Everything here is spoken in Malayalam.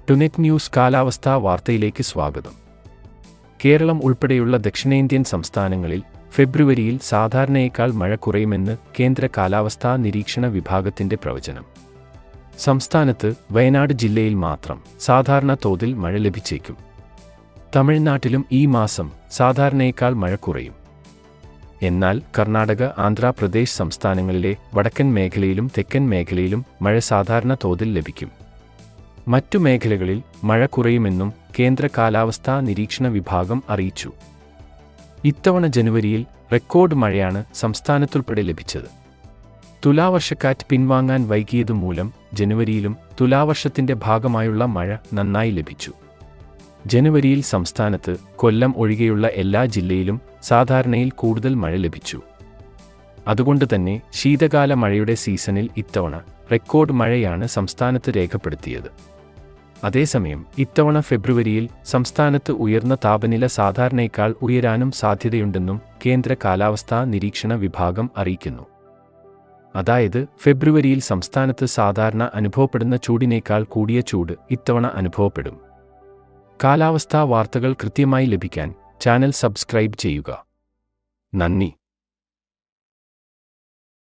ടുനെറ്റ് ന്യൂസ് കാലാവസ്ഥാ വാർത്തയിലേക്ക് സ്വാഗതം. കേരളം ഉൾപ്പെടെയുള്ള ദക്ഷിണേന്ത്യൻ സംസ്ഥാനങ്ങളിൽ ഫെബ്രുവരിയിൽ സാധാരണയേക്കാൾ മഴ കുറയുമെന്ന് കേന്ദ്ര കാലാവസ്ഥാ നിരീക്ഷണ വിഭാഗത്തിന്റെ പ്രവചനം. സംസ്ഥാനത്ത് വയനാട് ജില്ലയിൽ മാത്രം സാധാരണ തോതിൽ മഴ ലഭിച്ചേക്കും. തമിഴ്നാട്ടിലും ഈ മാസം സാധാരണയേക്കാൾ മഴ കുറയും. എന്നാൽ കർണാടക, ആന്ധ്രാപ്രദേശ് സംസ്ഥാനങ്ങളിലെ വടക്കൻ മേഖലയിലും തെക്കൻ മേഖലയിലും മഴ സാധാരണ തോതിൽ ലഭിക്കും. മറ്റു മേഖലകളിൽ മഴ കുറയുമെന്നും കേന്ദ്ര കാലാവസ്ഥാ നിരീക്ഷണ വിഭാഗം അറിയിച്ചു. ഇത്തവണ ജനുവരിയിൽ റെക്കോർഡ് മഴയാണ് സംസ്ഥാനത്തുൾപ്പെടെ ലഭിച്ചത്. തുലാവർഷക്കാറ്റ് പിൻവാങ്ങാൻ വൈകിയതുമൂലം ജനുവരിയിലും തുലാവർഷത്തിന്റെ ഭാഗമായുള്ള മഴ നന്നായി ലഭിച്ചു. ജനുവരിയിൽ സംസ്ഥാനത്ത് കൊല്ലം ഒഴികെയുള്ള എല്ലാ ജില്ലയിലും സാധാരണയിൽ കൂടുതൽ മഴ ലഭിച്ചു. അതുകൊണ്ടുതന്നെ ശീതകാല മഴയുടെ സീസണിൽ ഇത്തവണ റെക്കോർഡ് മഴയാണ് സംസ്ഥാനത്ത് രേഖപ്പെടുത്തിയത്. അതേസമയം ഇത്തവണ ഫെബ്രുവരിയിൽ സംസ്ഥാനത്ത് ഉയർന്ന താപനില സാധാരണയേക്കാൾ ഉയരാനും സാധ്യതയുണ്ടെന്നും കേന്ദ്ര കാലാവസ്ഥാ നിരീക്ഷണ വിഭാഗം അറിയിക്കുന്നു. അതായത് ഫെബ്രുവരിയിൽ സംസ്ഥാനത്ത് സാധാരണ അനുഭവപ്പെടുന്ന ചൂടിനേക്കാൾ കൂടിയ ചൂട് ഇത്തവണ അനുഭവപ്പെടും. കാലാവസ്ഥാ വാർത്തകൾ കൃത്യമായി ലഭിക്കാൻ ചാനൽ സബ്സ്ക്രൈബ് ചെയ്യുക. നന്ദി.